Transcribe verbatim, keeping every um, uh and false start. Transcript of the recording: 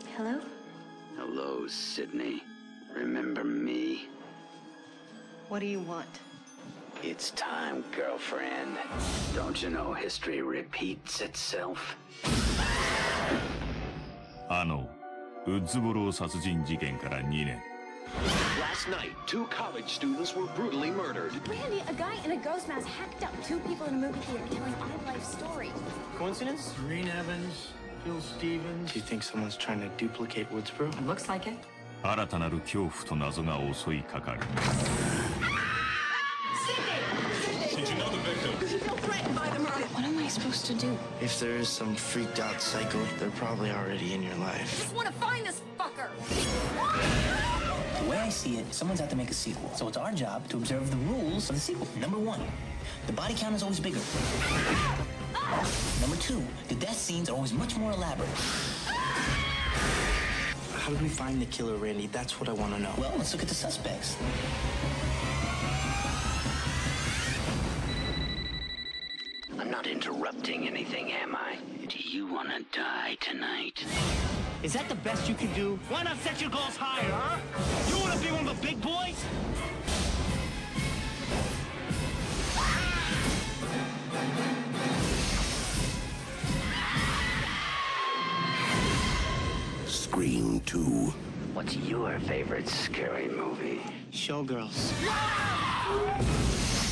Hello? Hello, Sydney. Remember me? What do you want? It's time, girlfriend. Don't you know history repeats itself? あのウッズボロー殺人事件からにねん Last night, two college students were brutally murdered. Randy, a guy in a ghost mask hacked up two people in a movie theater telling my life story. Coincidence? Serene Evans, Phil Stevens. Do you think someone's trying to duplicate Woodsboro? It looks like it. 新たなる恐怖と謎が襲いかかる Did you know the victim? Did you feel threatened by the murder? What am I supposed to do? If there is some freaked out psycho, they're probably already in your I life. just want to find this fucker. The way I see it, someone's out to make a sequel. So it's our job to observe the rules of the sequel. Number one, the body count is always bigger. Number two, the death scenes are always much more elaborate. How do we find the killer, Randy? That's what I want to know. Well, let's look at the suspects. I'm not interrupting anything, am I? Do you want to die tonight? Is that the best you can do? Why not set your goals higher, huh? You want to be one of the big boys? Scream two. What's your favorite scary movie? Showgirls.